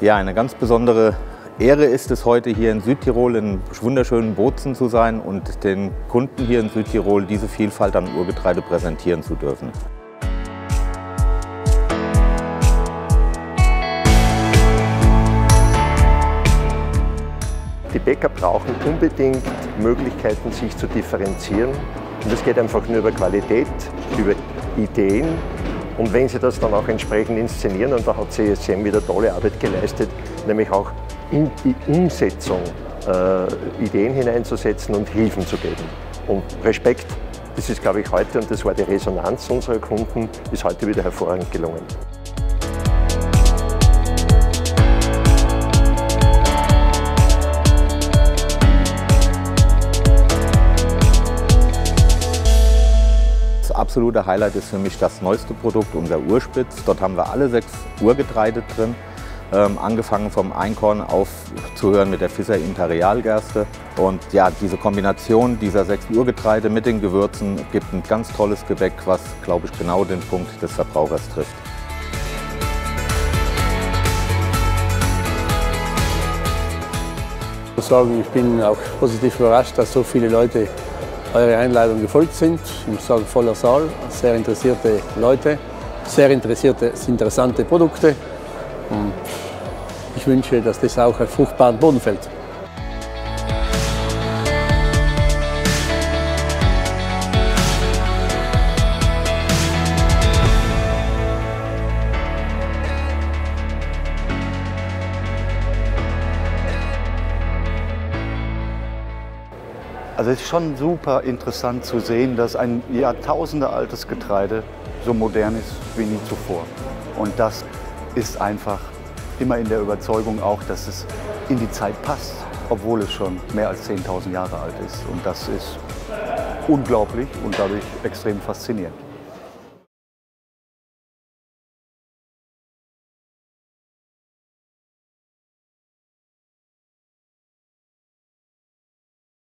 Ja, eine ganz besondere Ehre ist es heute hier in Südtirol in wunderschönen Bozen zu sein und den Kunden hier in Südtirol diese Vielfalt an Urgetreide präsentieren zu dürfen. Die Bäcker brauchen unbedingt Möglichkeiten, sich zu differenzieren. Und das geht einfach nur über Qualität, über Ideen. Und wenn sie das dann auch entsprechend inszenieren, und da hat CSM wieder tolle Arbeit geleistet, nämlich auch in die Umsetzung Ideen hineinzusetzen und Hilfen zu geben. Und Respekt, das ist, glaube ich, heute, und das war die Resonanz unserer Kunden, ist heute wieder hervorragend gelungen. Das absolute Highlight ist für mich das neueste Produkt, unser Urspitz. Dort haben wir alle 6 Urgetreide drin, angefangen vom Einkorn aufzuhören mit der Fisser Imperialgerste. Und ja, diese Kombination dieser 6 Urgetreide mit den Gewürzen gibt ein ganz tolles Gebäck, was, glaube ich, genau den Punkt des Verbrauchers trifft. Ich muss sagen, ich bin auch positiv überrascht, dass so viele Leute eure Einladung gefolgt sind. Ich muss sagen, voller Saal, sehr interessierte Leute, sehr interessante Produkte. Und ich wünsche, dass das auch auf fruchtbaren Boden fällt. Also es ist schon super interessant zu sehen, dass ein jahrtausendealtes Getreide so modern ist wie nie zuvor. Und das ist einfach immer in der Überzeugung auch, dass es in die Zeit passt, obwohl es schon mehr als 10.000 Jahre alt ist. Und das ist unglaublich und dadurch extrem faszinierend.